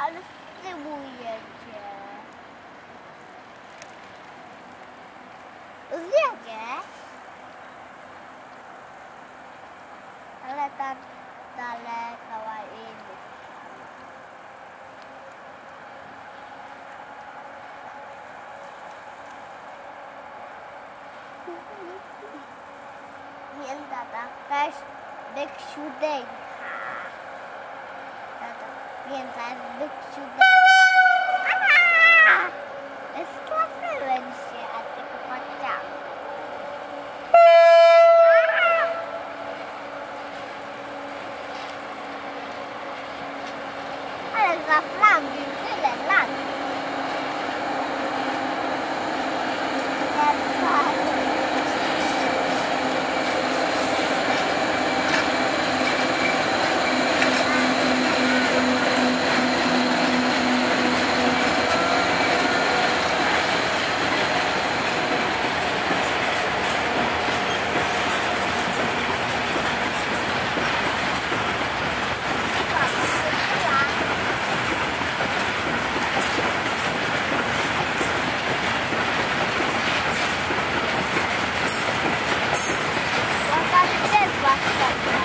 ale z tyłu jedzie. Zjedzie. Ale tak daleko łazienki. Więc tata też byk siódemka. Tata, więc też byk siódemka. Sklaszyłem się, a tylko powiedziałem. Ale zaflambił tyle lat. Thank you.